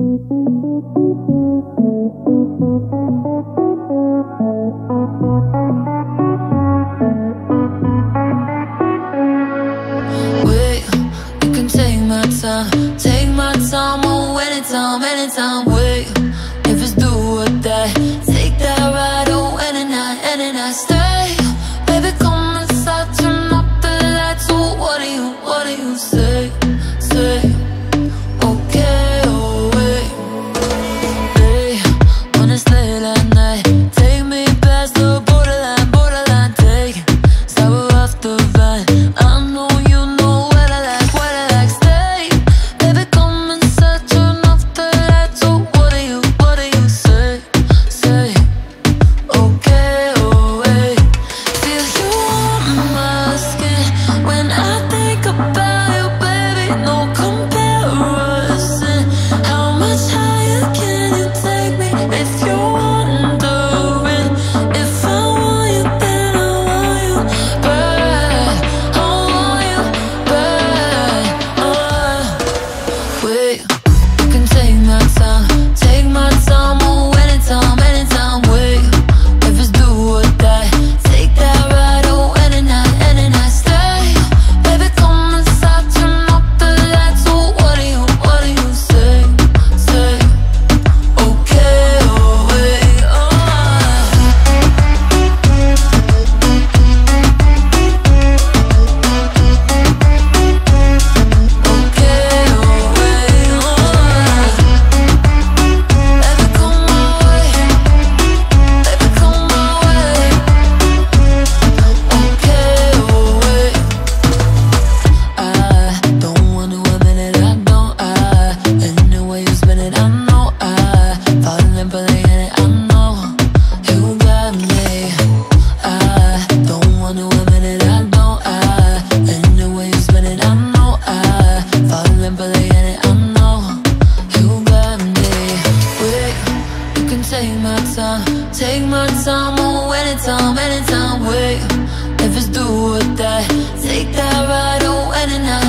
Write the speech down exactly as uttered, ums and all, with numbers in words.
Wait, you can take my time, take my time, oh, anytime, anytime. Wait, if it's do or die, take that ride, oh, any night, any night. Stay, baby, come inside, turn up the lights, oh, what do you, what do you say, say? Okay, oh, wait, hey, when it's late at night, take me past the borderline, borderline, take, sour off the vine. I know you know what I like, what I like. Stay, baby, come inside, turn off the lights, oh, what do you, what do you say, say? Okay, oh, wait, feel you on my skin when I think about you, baby, no comparison. How much higher can you take me if you're wondering if I want you, then I want you back, I want you back, uh. Wait, you can take my time, take my time, oh, anytime, anytime. Wait, if it's do or die, take that ride, oh, any night, any night. Stay, baby, come inside, turn up the lights, oh, what do you, what do you say, say? Okay, oh, wait, oh. Okay, oh, wait, oh. Baby, come my way, baby, come my way. Okay, oh, wait, I don't want to admit it, I don't, I anyway you spin it, I know I falling for the end, I know you got me. I don't want to admit it, I don't, I anyway you spin it, I know I falling for the end, I know you got me. Wait, you can take my time, take my time, oh, anytime, anytime. Wait, if it's do or die, take that ride, oh, any night.